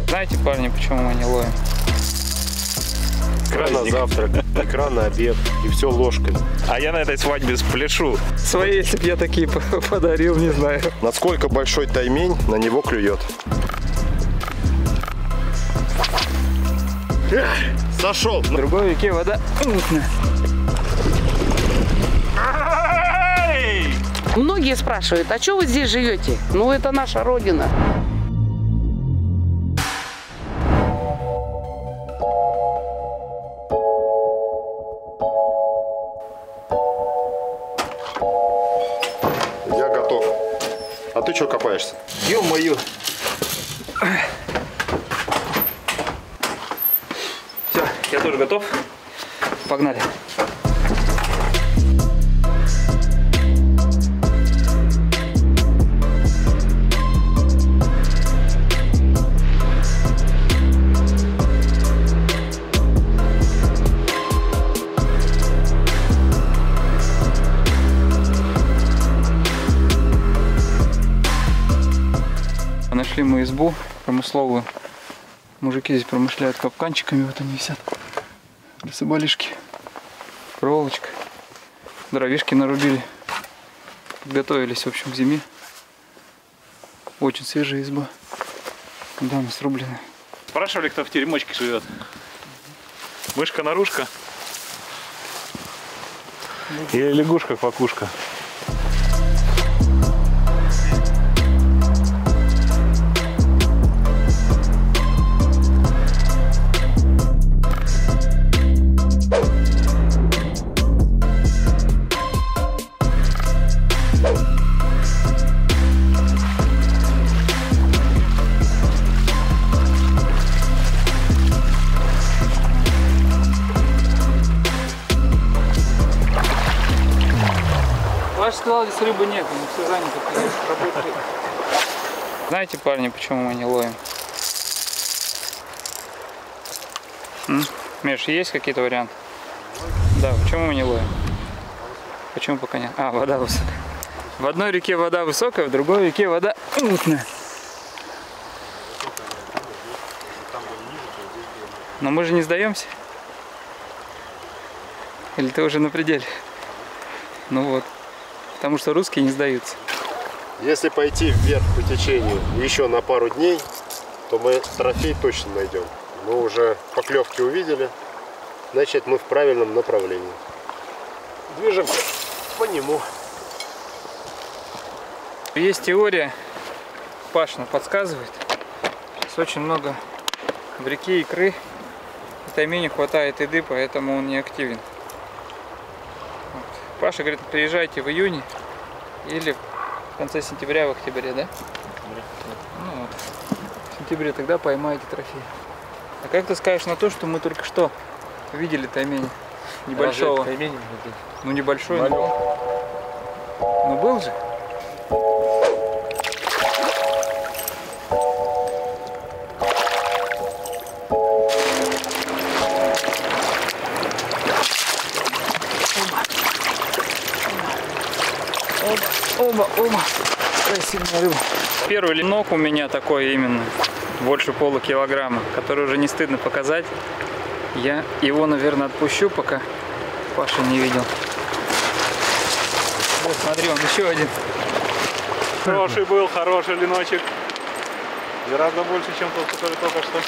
Знаете, парни, почему мы не ловим? Икра на завтрак, икра на обед, и все ложкой. А я на этой свадьбе спляшу. Свои, если бы я такие подарил, не знаю. Насколько большой таймень, на него клюет. Сошел. В другой реке вода мутная. Многие спрашивают, а что вы здесь живете? Ну, это наша родина. Я готов. А ты что копаешься? Ё-моё. Все, я тоже готов. Погнали. Нашли мы избу промысловую. Мужики здесь промышляют капканчиками, вот они висят. Лесобалишки, проволочка. Дровишки нарубили. Готовились, в общем, к зиме. Очень свежая изба. Недавно срубленная. Спрашивали, кто в теремочке живет. Мышка-нарушка? Или лягушка-квакушка? Паша сказал, здесь рыбы нет, мы все заняты, работали. Знаете, парни, почему мы не ловим? Миш, есть какие-то варианты? Да, почему мы не ловим? Почему пока нет? А, вода высокая. В одной реке вода высокая, в другой реке вода мутная. Но мы же не сдаемся. Или ты уже на пределе? Ну вот. Потому что русские не сдаются. Если пойти вверх по течению еще на пару дней, то мы трофей точно найдем. Мы уже поклевки увидели, значит мы в правильном направлении. Движемся по нему. Есть теория, Пашна подсказывает, что очень много в реке икры, и тайменю хватает еды, поэтому он не активен. Вот. Паша говорит, приезжайте в июне или в конце сентября, в октябре, да? Ну, вот. В сентябре тогда поймаете трофей. А как ты скажешь на то, что мы только что видели тайменя небольшого? Ну небольшой, но был. Ну был же. Оба. Какая сильная рыба. Первый ленок у меня такой именно, больше полукилограмма, который уже не стыдно показать. Я его, наверное, отпущу, пока Паша не видел. Вот, смотри, он еще один. Хороший был, хороший леночек. Гораздо больше, чем тот, который только что.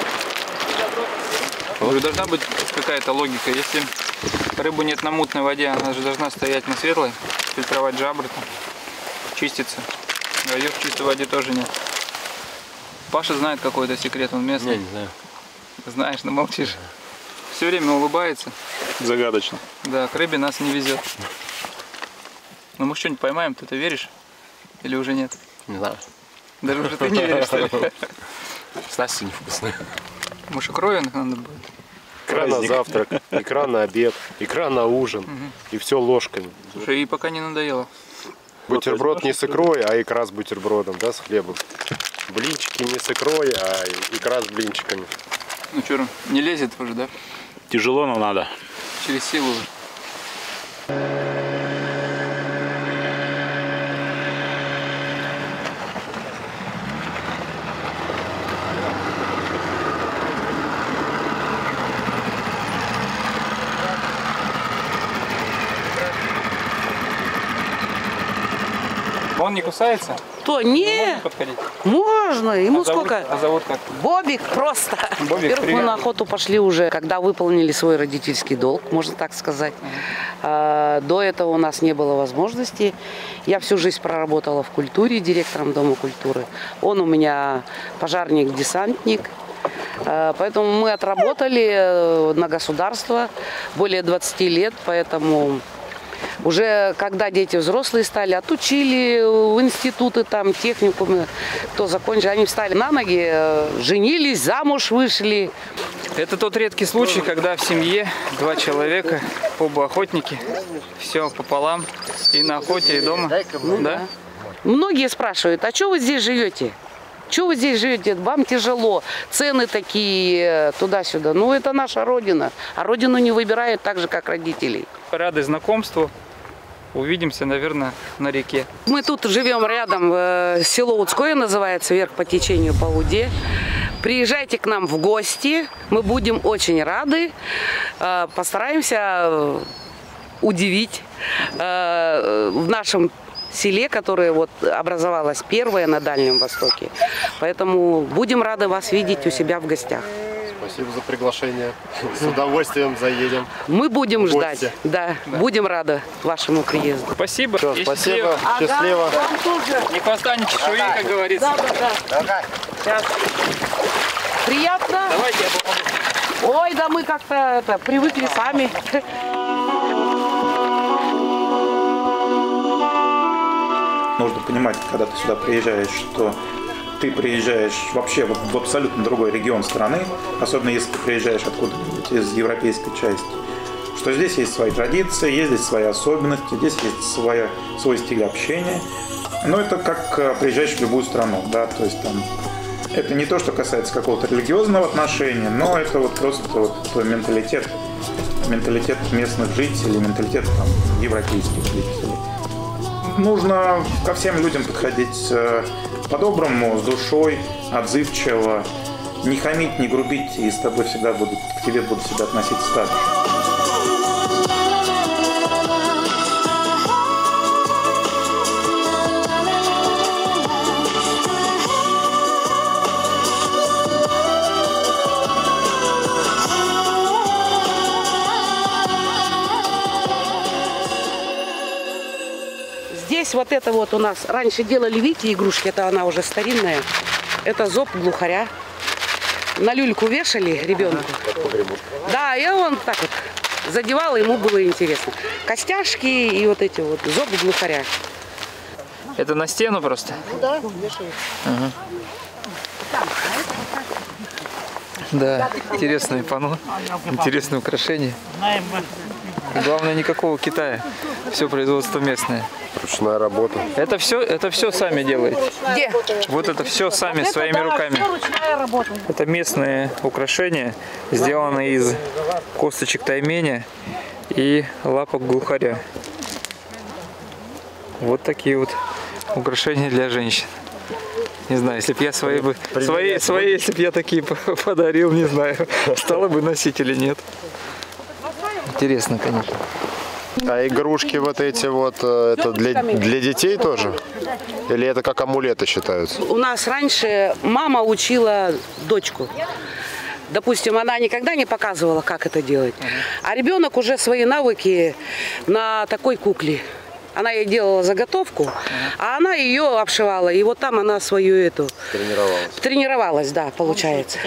Должна быть какая-то логика. Если рыбы нет на мутной воде, она же должна стоять на светлой, фильтровать жабры, там, чиститься. А ее в чистой воде тоже нет. Паша знает какой-то секрет, он местный. Не знаю. Знаешь, но молчишь. Все время улыбается. Загадочно. Да, к рыбе нас не везет. Ну мы что-нибудь поймаем, ты-то веришь? Или уже нет? Не знаю. Даже уже ты не веришь, что ли? Снасти невкусные. Может, кровинок надо будет? Икра на завтрак, икра на обед, икра на ужин. И все ложками. Слушай, и пока не надоело. Бутерброд не с икрой, а икра с бутербродом, да, с хлебом. Блинчики не с икрой, а икра с блинчиками. Ну что, не лезет уже, да? Тяжело, но надо. Через силу уже. он не кусается? То не, Можно подходить? можно. Ему сколько? А зовут как? Бобик просто. Бобик, Во-первых, мы привет. на охоту пошли уже, когда выполнили свой родительский долг, можно так сказать. До этого у нас не было возможности. Я всю жизнь проработала в культуре, директором Дома культуры. Он у меня пожарник-десантник. Поэтому мы отработали на государство более 20 лет, поэтому уже когда дети взрослые стали, отучили в институты, там, техникумы, кто закончил, они встали на ноги, женились, замуж вышли. Это тот редкий случай, когда в семье 2 человека, оба охотники, все пополам, и на охоте, и дома. Да? Многие спрашивают, а что вы здесь живете? Что вы здесь живете? Вам тяжело, цены такие, туда-сюда. Ну, это наша родина. А родину не выбирают так же, как родителей. Рады знакомству. Увидимся, наверное, на реке. Мы тут живем рядом, село Удское называется, вверх по течению по Уде. Приезжайте к нам в гости, мы будем очень рады. Постараемся удивить в нашем селе, которое вот образовалось первое на Дальнем Востоке. Поэтому будем рады вас видеть у себя в гостях. Спасибо за приглашение. С удовольствием заедем. Мы будем В гости. ждать. Да, будем рады вашему приезду. Спасибо. Всё, И спасибо. счастливо. Счастливо. Ни хвоста, ни чешуи, как говорится. Сейчас. Приятно? Давайте я помогу. Ой, да мы как-то привыкли сами. Нужно понимать, когда ты сюда приезжаешь, что ты приезжаешь вообще в абсолютно другой регион страны, особенно если ты приезжаешь откуда-нибудь из европейской части, что здесь есть свои традиции, есть здесь свои особенности, здесь есть свой стиль общения. Но это как приезжаешь в любую страну, да, то есть там это не то, что касается какого-то религиозного отношения, но это вот просто вот менталитет местных жителей, менталитет там, европейских жителей. Нужно ко всем людям подходить по-доброму, с душой, отзывчиво, не хамить, не грубить, и с тобой всегда к тебе будут всегда относиться так же. Здесь вот это вот у нас раньше делали, видите, игрушки, это она уже старинная. Это зоб глухаря. На люльку вешали ребенку. Да, и он так вот задевал, ему было интересно. Костяшки и вот эти вот зоб глухаря. Это на стену просто? Да, вешали. Ага. Да, интересное панно, интересное украшение. Главное, никакого Китая. Все производство местное. Ручная работа. Это все сами делаете? Где? Вот это все сами, своими руками. Все ручная работа. Это местные украшения, сделанные из косточек тайменя и лапок глухаря. Вот такие вот украшения для женщин. Не знаю, если бы я свои, если бы я такие подарил, не знаю, стала бы носить или нет. Интересно, конечно. А игрушки вот эти вот, это для детей тоже? Или это как амулеты считаются? У нас раньше мама учила дочку. Допустим, она никогда не показывала, как это делать. А ребенок уже свои навыки на такой кукле. Она ей делала заготовку, а она ее обшивала. И вот там она свою эту... Тренировалась. Тренировалась, да, получается.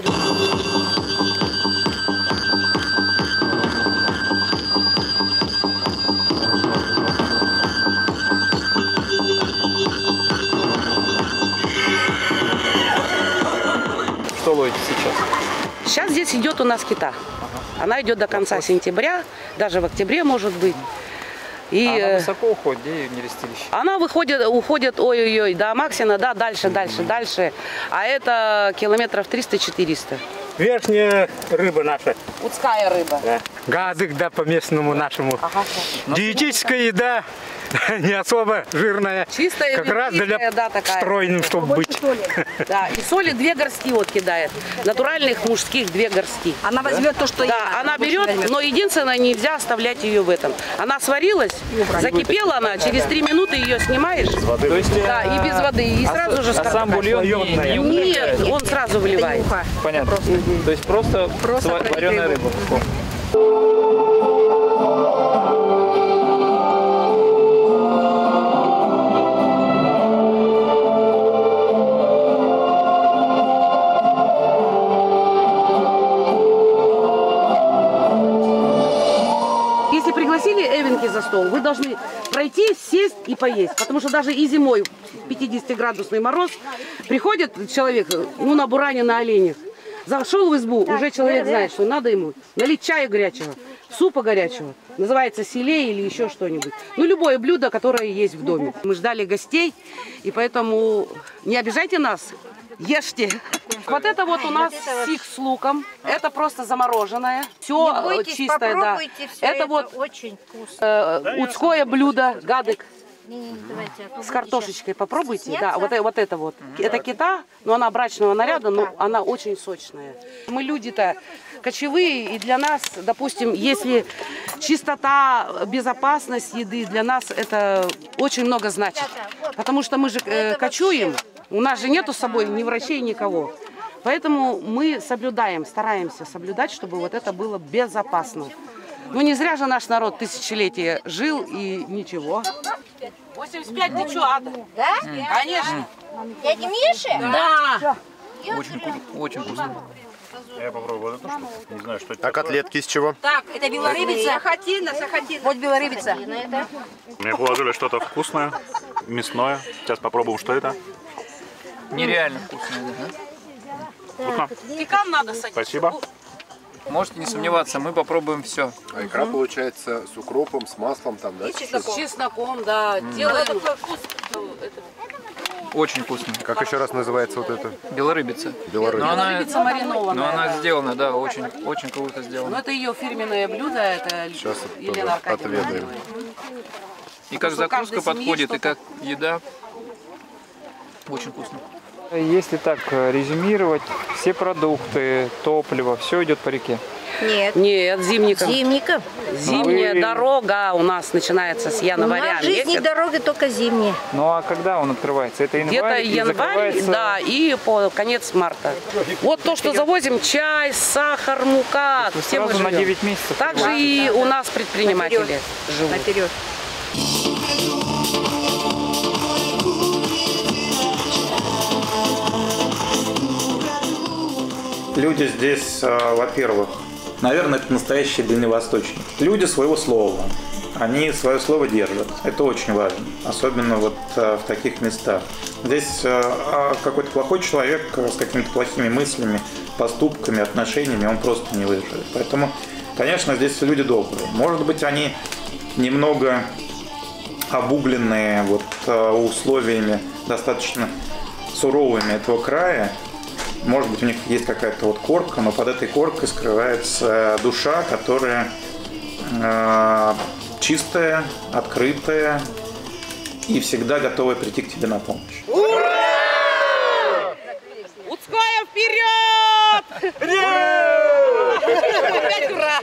Что ловите сейчас? Сейчас здесь идет у нас кита. Она идет до конца сентября, даже в октябре может быть. И Она высоко уходит, где ее нерестилище? она уходит, ой-ой-ой, до Максина, да, дальше. А это километров 300-400. Верхняя рыба наша. Удская рыба. Да. Газык, да, по местному нашему. Ага. Диетическая еда Не особо жирная. Чистая, Как раз для лепнистая, да, такая. стройным, чтобы быть. Да, и соли 2 горсти вот кидает. Натуральных мужских 2 горсти. Она возьмет то, что Да, она берет, но единственное, нельзя оставлять ее в этом. Она сварилась, закипела она, через 3 минуты ее снимаешь. То есть, Да, и без воды, и сразу же а сам бульон не Нет, он сразу выливает. понятно. То есть просто вареная рыба. Если пригласили эвенки за стол, вы должны пройти, сесть и поесть. Потому что даже и зимой 50-градусный мороз приходит человек, ну, на буране, на оленях. Зашел в избу, уже человек знает, что надо ему налить чая горячего, супа горячего, называется селей или еще что-нибудь. Ну, любое блюдо, которое есть в доме. Мы ждали гостей, и поэтому не обижайте нас, ешьте. Вот это вот у нас сих с луком, это просто замороженное, все чистое, да. Это вот очень вкусно. удское блюдо, гадык. С картошечкой попробуйте. Да, вот это вот. Это кита, но она брачного наряда, но она очень сочная. Мы люди-то кочевые, и для нас, допустим, если чистота, безопасность еды, для нас это очень много значит. Потому что мы же кочуем, у нас же нету с собой ни врачей, никого. Поэтому мы соблюдаем, стараемся соблюдать, чтобы вот это было безопасно. Ну не зря же наш народ тысячелетия жил и ничего. 85 ничего, Ада. Да? Конечно. Дядя Миша? Да. Очень вкусно. Я попробую вот эту штуку. Не знаю, что это А такое. котлетки из чего? Так, это белорыбица. Сахатина. Вот белорыбица. Мне положили что-то вкусное, мясное. Сейчас попробуем, что это. Нереально вкусно. Да? Вкусно? Пекан надо садить. Спасибо. Можете не сомневаться, мы попробуем все. А икра получается с укропом, с маслом там, да? С чесноком, да. Делаем. Очень вкусно. Как еще раз называется вот это? Белорыбица. Белорыбица. Но она, Белорыбица маринованная. но она да. сделана, да, очень круто Ну, сделана. это ее фирменное блюдо, это Сейчас Елена Аркадьевна. отведаем. И как Что каждой закуска семье подходит, и что-то. как еда. Очень вкусно. Если так резюмировать, все продукты, топливо, все идет по реке. Нет. Нет, зимником. Зимником. Зимняя дорога у нас начинается с У января. нас в жизни месяц. дорога только зимняя. Ну а когда он открывается? Это Где-то январь? И январь, закрывается- да, и по конец марта. Вот то, что завозим: чай, сахар, мука. Вы Все мы сразу на живем. 9 месяцев. Так же и у нас предприниматели живут. Наперед. Люди здесь, во-первых, наверное, это настоящие дальневосточники. Люди своего слова. Они свое слово держат. Это очень важно. Особенно вот в таких местах. Здесь какой-то плохой человек с какими-то плохими мыслями, поступками, отношениями, он просто не выживет. Поэтому, конечно, здесь люди добрые. Может быть, они немного обугленные вот условиями достаточно суровыми этого края. Может быть, у них есть какая-то вот корка, но под этой коркой скрывается душа, которая чистая, открытая и всегда готовая прийти к тебе на помощь. Удская вперед! Опять ура!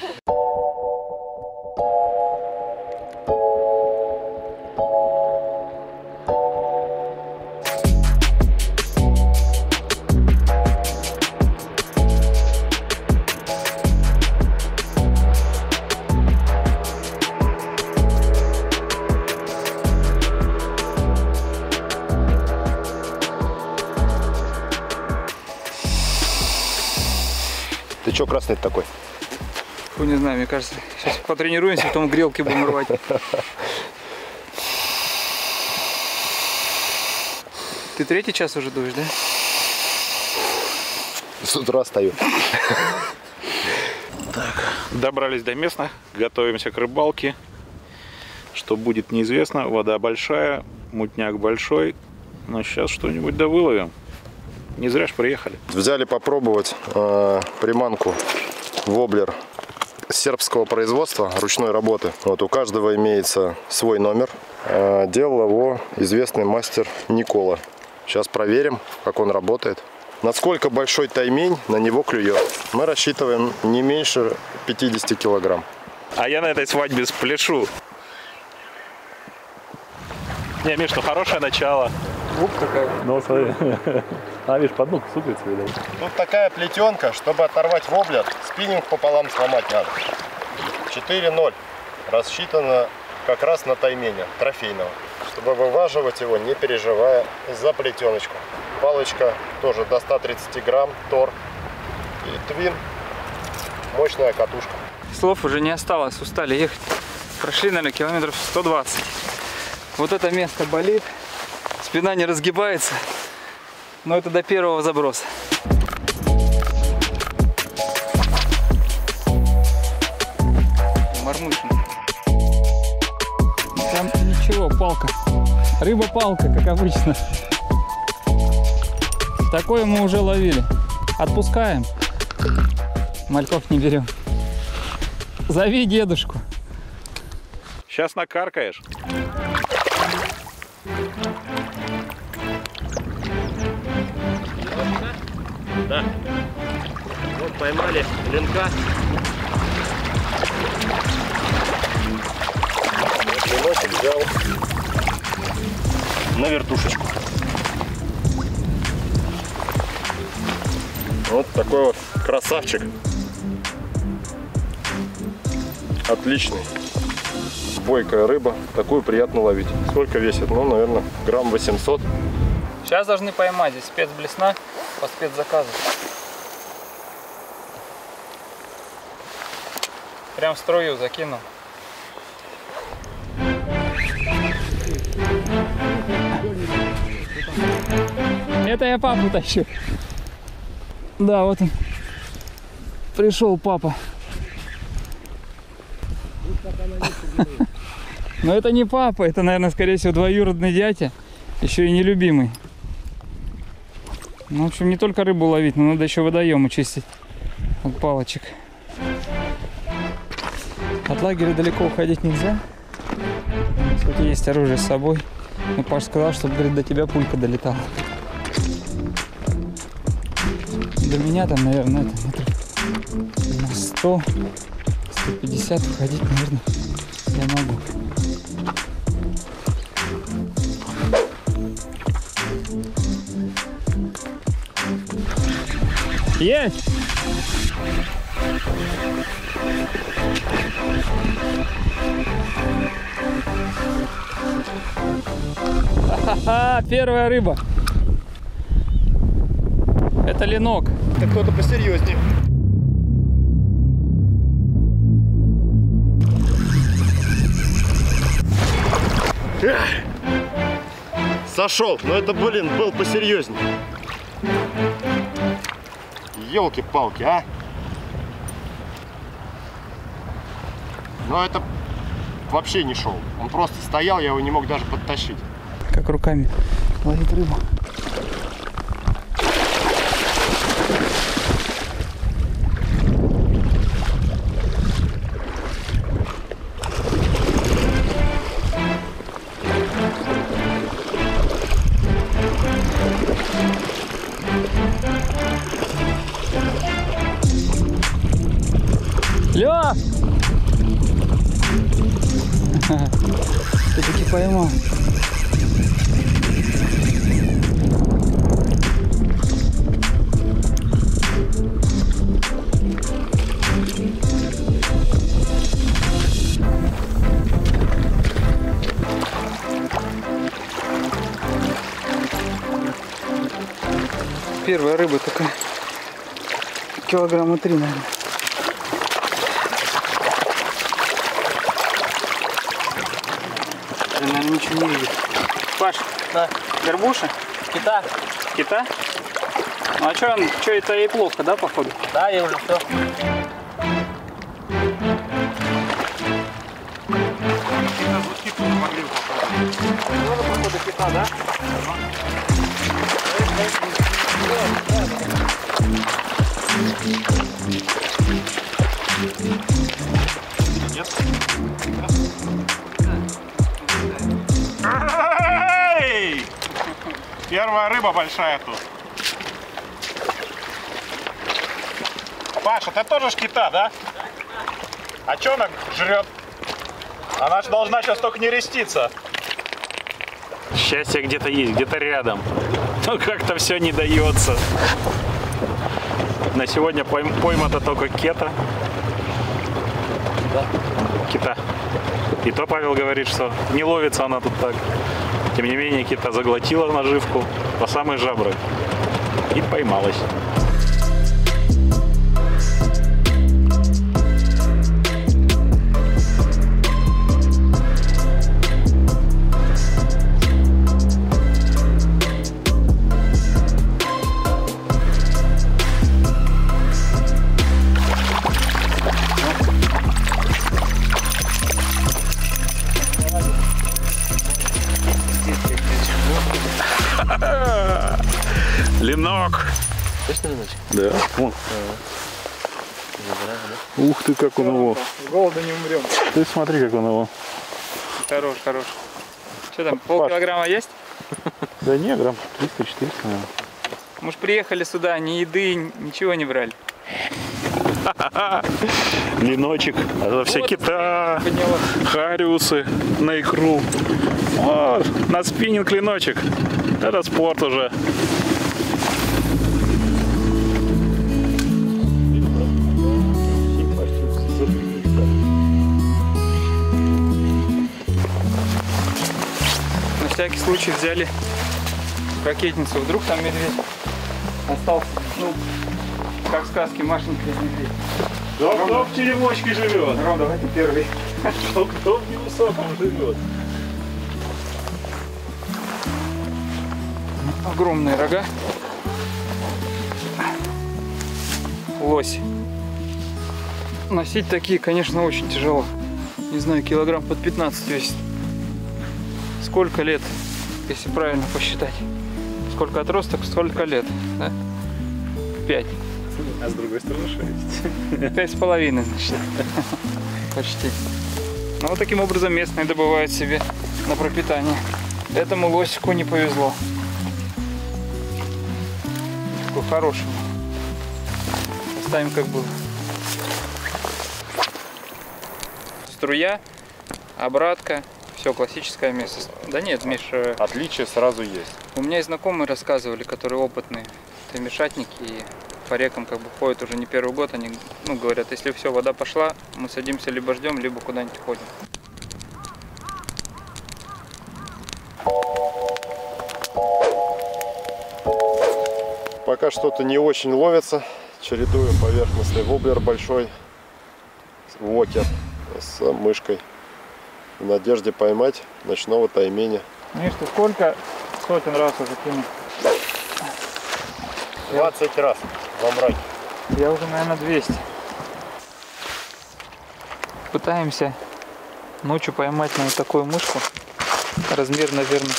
Ты что красный такой? Фу, не знаю, мне кажется, сейчас потренируемся, потом грелки будем рвать. Ты 3-й час уже дуешь, да? С утра стою. Добрались до места, готовимся к рыбалке. Что будет, неизвестно. Вода большая, мутняк большой. Но сейчас что-нибудь да выловим. Не зря ж приехали. Взяли попробовать приманку воблер сербского производства, ручной работы. Вот, у каждого имеется свой номер. Делал его известный мастер Никола. Сейчас проверим, как он работает. Насколько большой таймень на него клюет. Мы рассчитываем не меньше 50 килограмм. А я на этой свадьбе спляшу. Не, Миш, ну хорошее начало. Ух, какая. Ну, смотри. А, видишь, под ногу супится, видать. Тут такая плетенка, чтобы оторвать воблер, спиннинг пополам сломать надо. 4-0. Рассчитано как раз на таймене трофейного. Чтобы вываживать его, не переживая за плетеночку. Палочка тоже до 130 грамм, тор и твин. Мощная катушка. Слов уже не осталось, устали ехать. Прошли, наверное, километров 120. Вот это место болит, спина не разгибается, но это до первого заброса. Мормышин. Там ничего, палка. Рыба-палка, как обычно. Такое мы уже ловили. Отпускаем. Мальков не берем. Зови дедушку. Сейчас накаркаешь. Да. Вот поймали ленка. Вот ленок взял на вертушечку. Вот такой вот красавчик. Отличный. Бойкая рыба. Такую приятно ловить. Сколько весит? Ну, наверное, грамм 800. Сейчас должны поймать. Здесь спецблесна по спецзаказу. Прям в струю закинул. Это я папу тащу. Да, вот он. Пришел папа. Но это не папа, это, наверное, скорее всего, двоюродный дядя. Еще и нелюбимый. Ну, в общем, не только рыбу ловить, но надо еще водоемы чистить от палочек. От лагеря далеко уходить нельзя. Хоть есть оружие с собой. Но Паш сказал, чтобы, говорит, до тебя пулька долетала. До меня там, наверное, это метров на 100, 150 уходить, наверное, я могу. Есть! Ха-ха-ха, первая рыба. Это ленок. Это кто-то посерьезнее. Сошел, но это, блин, был посерьезнее. Елки-палки, а? Но это вообще не шел. Он просто стоял, я его не мог даже подтащить. Как руками ловит рыбу. Лёх! Ты таки поймал. Первая рыба такая. Килограмма 3, наверное. Наверное, ничего не видит. Паш, да, горбуша? Кита. Кита? Ну а что, это ей плохо, да, походу? Да, я уже все. Много, походу, кита, да? первая рыба большая тут. Паша, ты тоже ж кита, да? А что она жрет? Она же должна сейчас только не реститься. Счастье где-то есть, где-то рядом. Но как-то все не дается. На сегодня поймата только кета. Да. Кита. И то Павел говорит, что не ловится она тут так. Тем не менее, кита заглотила наживку по самые жабры и поймалась. Ленок! Точно леночек? Да. Вон. Ух ты, как он его. С голода не умрем. Ты смотри, как он его. Хорош, хорош. Что там, полкилограмма есть? Да не, грамм 300-400, наверное. Мы ж приехали сюда, ни еды, ничего не брали. Леночек. А это все Вот, кита, подняла. хариусы на икру. Вот, на спиннинг леночек. Это спорт уже. На всякий случай взяли ракетницу. Вдруг там медведь остался. Ну, как в сказке, Машенька и медведь. Кто в теремочке живет? Ром, давай ты первый. Кто в невысоком живет? Огромные рога. Лось. Носить такие, конечно, очень тяжело. Не знаю, килограмм под 15 весит. Сколько лет, если правильно посчитать? Сколько отросток, столько лет, да? 5. А с другой стороны 6. 5,5, значит. Почти. Ну, вот таким образом местные добывают себе на пропитание. Этому лосику не повезло. Такой хороший. Оставим как было. Струя, обратка, все классическое место. Да нет, Миш, Отличие сразу есть. у меня и знакомые рассказывали, которые опытные, таймешатники и по рекам как бы ходят уже не первый год. Они говорят, если все, вода пошла, мы садимся, либо ждем, либо куда-нибудь ходим. Пока что-то не очень ловится. Чередую поверхностный воблер большой, вокер с мышкой. В надежде поймать ночного тайменя. Миш, ты сколько сотен раз уже кинул? 20 раз во мраке. Я уже, наверное, 200. Пытаемся ночью поймать на вот такую мышку. Размер, наверное,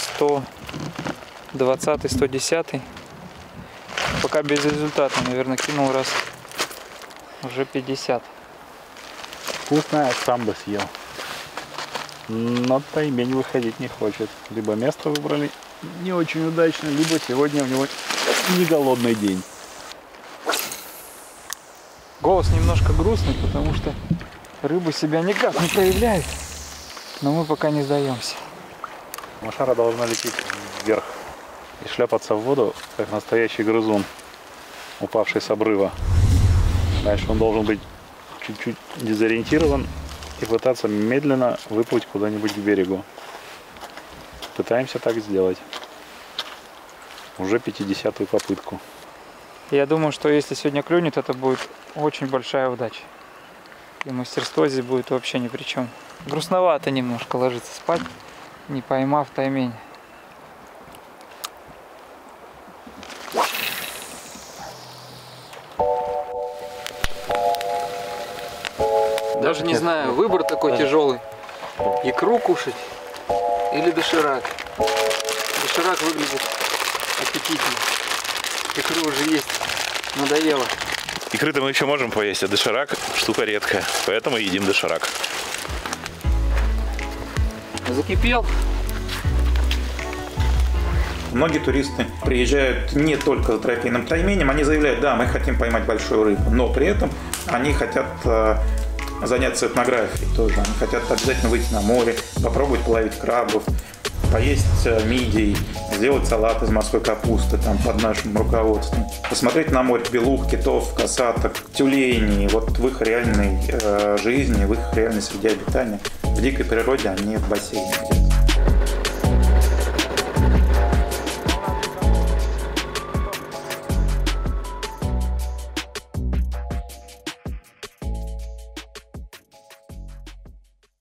120-110. Пока безрезультатно, наверное, кинул раз уже 50. Вкусная, сам бы съел. Но таймень выходить не хочет. Либо место выбрали не очень удачно, либо сегодня у него не голодный день. Голос немножко грустный, потому что рыба себя никак не проявляет. Но мы пока не сдаемся. Машара должна лететь вверх и шляпаться в воду, как настоящий грызун, упавший с обрыва. Дальше он должен быть чуть-чуть дезориентирован и пытаться медленно выплыть куда-нибудь к берегу. Пытаемся так сделать. Уже 50-ю попытку. Я думаю, что если сегодня клюнет, это будет очень большая удача. И мастерство здесь будет вообще ни при чем. Грустновато немножко ложиться спать, не поймав таймень. Даже не знаю, выбор такой тяжелый. Икру кушать или доширак. Доширак выглядит аппетитно. Икру уже есть, надоело. Икры-то мы еще можем поесть, а доширак штука редкая, поэтому едим доширак. Закипел. что многие туристы приезжают не только за трофейным тайменем, они заявляют, да, мы хотим поймать большую рыбу, но при этом они хотят заняться этнографией тоже. Они хотят обязательно выйти на море, попробовать половить крабов, поесть мидий, сделать салат из морской капусты там, под нашим руководством, посмотреть на море белух, китов, косаток, тюленей, вот в их реальной жизни, в их реальной среде обитания, в дикой природе, а не в бассейне.